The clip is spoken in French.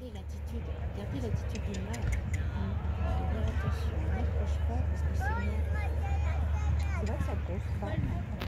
Regardez l'attitude du mâle. Fais bien attention, n'approche pas parce que c'est mort. C'est vrai que ça grosse pas.